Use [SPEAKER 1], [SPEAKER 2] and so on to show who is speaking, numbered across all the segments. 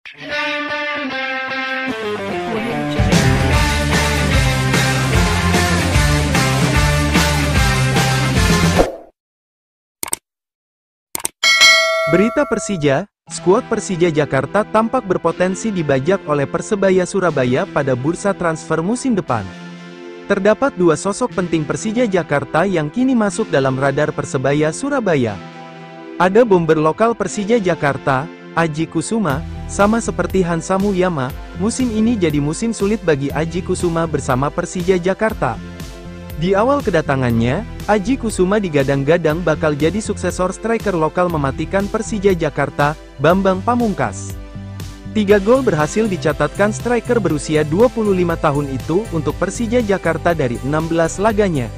[SPEAKER 1] Berita Persija, skuad Persija Jakarta tampak berpotensi dibajak oleh Persebaya Surabaya pada bursa transfer musim depan. Terdapat dua sosok penting Persija Jakarta yang kini masuk dalam radar Persebaya Surabaya. Ada bomber lokal Persija Jakarta, Aji Kusuma. Sama seperti Hansa Muyama, musim ini jadi musim sulit bagi Aji Kusuma bersama Persija Jakarta. Di awal kedatangannya, Aji Kusuma digadang-gadang bakal jadi suksesor striker lokal mematikan Persija Jakarta, Bambang Pamungkas. 3 gol berhasil dicatatkan striker berusia 25 tahun itu untuk Persija Jakarta dari 16 laganya.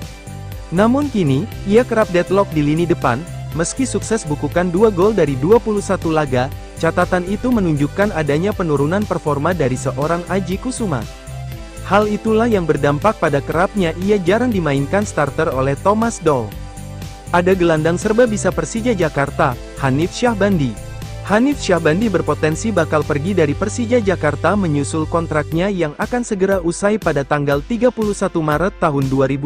[SPEAKER 1] Namun kini, ia kerap deadlock di lini depan, meski sukses bukukan 2 gol dari 21 laga, catatan itu menunjukkan adanya penurunan performa dari seorang Aji Kusuma. Hal itulah yang berdampak pada kerapnya ia jarang dimainkan starter oleh Thomas Doll. Ada gelandang serba bisa Persija Jakarta, Hanif Syahbandi. Hanif Syahbandi berpotensi bakal pergi dari Persija Jakarta menyusul kontraknya yang akan segera usai pada tanggal 31 Maret tahun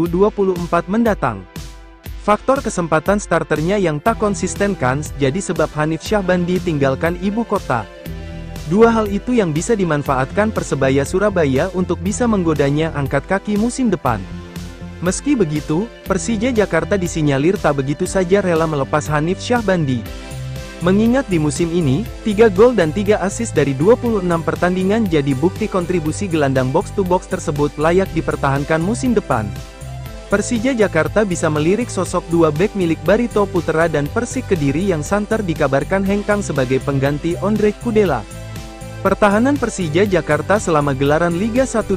[SPEAKER 1] 2024 mendatang. Faktor kesempatan starternya yang tak konsisten kan jadi sebab Hanif Syahbandi tinggalkan ibu kota. Dua hal itu yang bisa dimanfaatkan Persebaya Surabaya untuk bisa menggodanya angkat kaki musim depan. Meski begitu, Persija Jakarta disinyalir tak begitu saja rela melepas Hanif Syahbandi. Mengingat di musim ini, 3 gol dan 3 assist dari 26 pertandingan jadi bukti kontribusi gelandang box-to-box tersebut layak dipertahankan musim depan. Persija Jakarta bisa melirik sosok 2 bek milik Barito Putra dan Persik Kediri yang santer dikabarkan hengkang sebagai pengganti Ondrej Kudela. Pertahanan Persija Jakarta selama gelaran Liga 1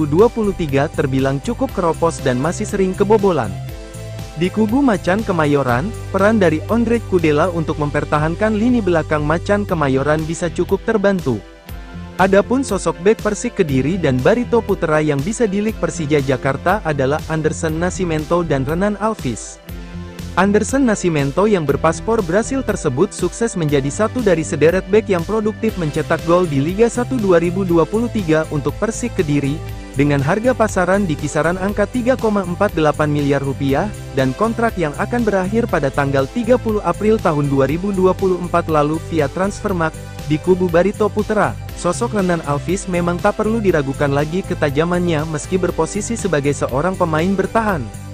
[SPEAKER 1] 2023 terbilang cukup keropos dan masih sering kebobolan. Di kubu Macan Kemayoran, peran dari Ondrej Kudela untuk mempertahankan lini belakang Macan Kemayoran bisa cukup terbantu. Adapun sosok bek Persik Kediri dan Barito Putra yang bisa dilik Persija Jakarta adalah Anderson Nascimento dan Renan Alvis. Anderson Nascimento yang berpaspor Brasil tersebut sukses menjadi satu dari sederet bek yang produktif mencetak gol di Liga 1 2023 untuk Persik Kediri, dengan harga pasaran di kisaran angka 3,48 miliar rupiah, dan kontrak yang akan berakhir pada tanggal 30 April tahun 2024 lalu via Transfermarkt. Di kubu Barito Putra, sosok Renan Alvis memang tak perlu diragukan lagi ketajamannya meski berposisi sebagai seorang pemain bertahan.